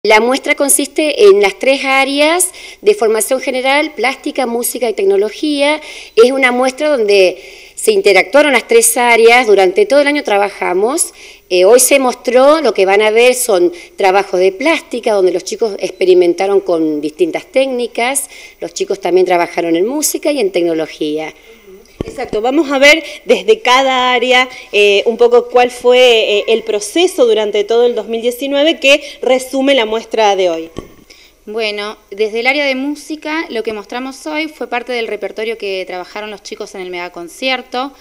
La muestra consiste en las 3 áreas de formación general: plástica, música y tecnología. Es una muestra donde se interactuaron las 3 áreas, durante todo el año trabajamos. Hoy se mostró, lo que van a ver son trabajos de plástica, donde los chicos experimentaron con distintas técnicas, los chicos también trabajaron en música y en tecnología. Exacto, vamos a ver desde cada área un poco cuál fue el proceso durante todo el 2019 que resume la muestra de hoy. Bueno, desde el área de música lo que mostramos hoy fue parte del repertorio que trabajaron los chicos en el megaconcierto.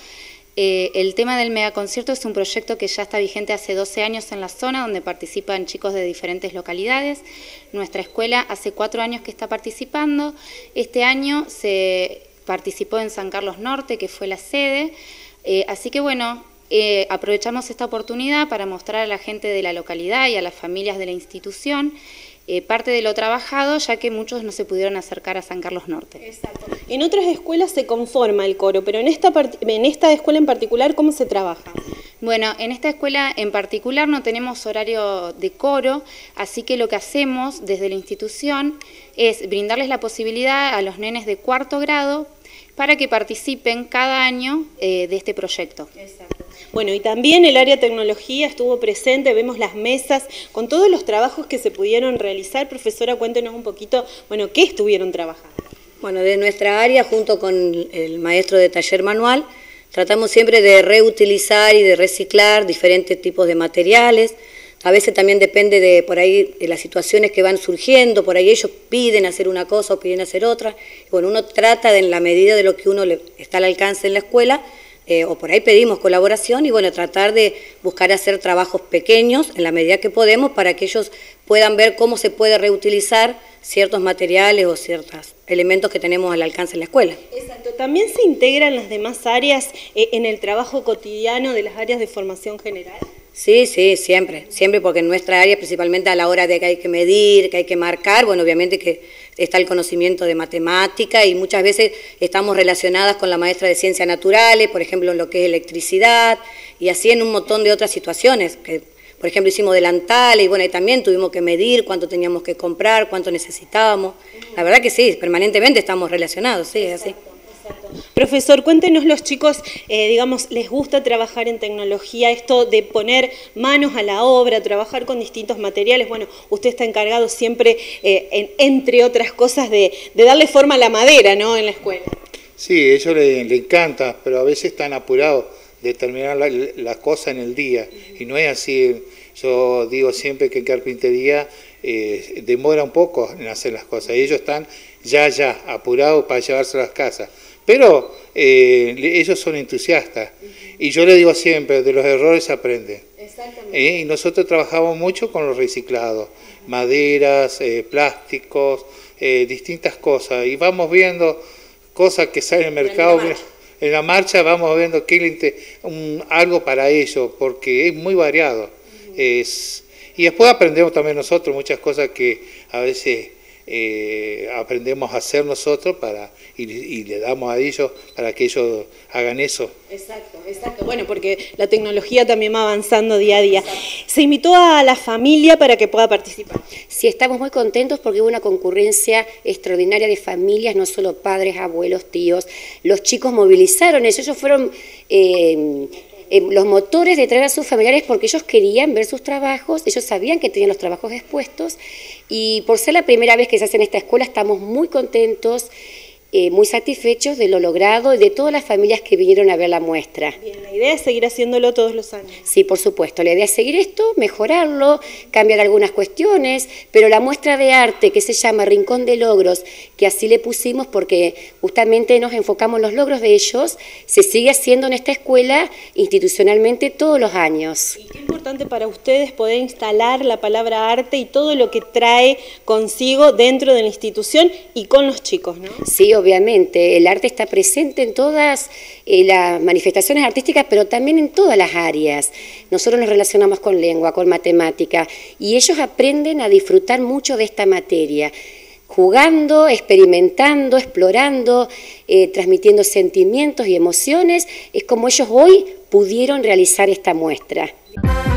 El tema del megaconcierto es un proyecto que ya está vigente hace 12 años en la zona, donde participan chicos de diferentes localidades. Nuestra escuela hace 4 años que está participando. Este año se participó en San Carlos Norte, que fue la sede, así que bueno, aprovechamos esta oportunidad para mostrar a la gente de la localidad y a las familias de la institución parte de lo trabajado, ya que muchos no se pudieron acercar a San Carlos Norte. Exacto. En otras escuelas se conforma el coro, pero en esta escuela en particular, ¿cómo se trabaja? Bueno, en esta escuela en particular no tenemos horario de coro, así que lo que hacemos desde la institución es brindarles la posibilidad a los nenes de 4º grado para que participen cada año de este proyecto. Exacto. Bueno, y también el área de tecnología estuvo presente, vemos las mesas con todos los trabajos que se pudieron realizar. Profesora, cuéntenos un poquito, bueno, ¿qué estuvieron trabajando? Bueno, de nuestra área, junto con el maestro de taller manual, tratamos siempre de reutilizar y de reciclar diferentes tipos de materiales. A veces también depende de por ahí de las situaciones que van surgiendo, por ahí ellos piden hacer una cosa o piden hacer otra. Bueno, uno trata de, en la medida de lo que uno le está al alcance en la escuela, o por ahí pedimos colaboración y bueno, tratar de buscar hacer trabajos pequeños en la medida que podemos para que ellos puedan ver cómo se puede reutilizar ciertos materiales o ciertos elementos que tenemos al alcance en la escuela. Exacto. ¿También se integran las demás áreas en el trabajo cotidiano de las áreas de formación general? Sí, siempre, porque en nuestra área, principalmente a la hora de que hay que medir, que hay que marcar, bueno, obviamente que está el conocimiento de matemática y muchas veces estamos relacionadas con la maestra de ciencias naturales, por ejemplo, en lo que es electricidad, y así en un montón de otras situaciones, que por ejemplo hicimos delantales y bueno, y también tuvimos que medir cuánto teníamos que comprar, cuánto necesitábamos. La verdad que sí, permanentemente estamos relacionados, sí, es así. Profesor, cuéntenos, los chicos, digamos, les gusta trabajar en tecnología, esto de poner manos a la obra, trabajar con distintos materiales. Bueno, usted está encargado siempre, entre otras cosas, de darle forma a la madera, ¿no?, en la escuela. Sí, a ellos les encanta, pero a veces están apurados de terminar la cosa en el día, y no es así. Yo digo siempre que en carpintería demora un poco en hacer las cosas, y ellos están ya apurados para llevarse a las casas. Pero ellos son entusiastas y yo les digo siempre, de los errores se aprende. Y nosotros trabajamos mucho con los reciclados, maderas, plásticos, distintas cosas, y vamos viendo cosas que salen en el mercado. En la marcha vamos viendo algo para ellos, porque es muy variado. Y después aprendemos también nosotros muchas cosas que a veces aprendemos a hacer nosotros y le damos a ellos para que ellos hagan eso. Exacto. Bueno, porque la tecnología también va avanzando día a día. Exacto. Se invitó a la familia para que pueda participar. Sí, estamos muy contentos porque hubo una concurrencia extraordinaria de familias, no solo padres, abuelos, tíos. Los chicos movilizaron eso, ellos fueron los motores de traer a sus familiares porque ellos querían ver sus trabajos, ellos sabían que tenían los trabajos expuestos, y por ser la primera vez que se hace en esta escuela estamos muy contentos, muy satisfechos de lo logrado y de todas las familias que vinieron a ver la muestra. Bien, la idea es seguir haciéndolo todos los años. Sí, por supuesto, la idea es seguir esto, mejorarlo, cambiar algunas cuestiones, pero la muestra de arte que se llama Rincón de Logros, que así le pusimos porque justamente nos enfocamos en los logros de ellos, se sigue haciendo en esta escuela institucionalmente todos los años. Y qué importante para ustedes poder instalar la palabra arte y todo lo que trae consigo dentro de la institución y con los chicos, ¿no? Sí, obviamente, el arte está presente en todas las manifestaciones artísticas, pero también en todas las áreas. Nosotros nos relacionamos con lengua, con matemática, y ellos aprenden a disfrutar mucho de esta materia, jugando, experimentando, explorando, transmitiendo sentimientos y emociones. Es como ellos hoy pudieron realizar esta muestra.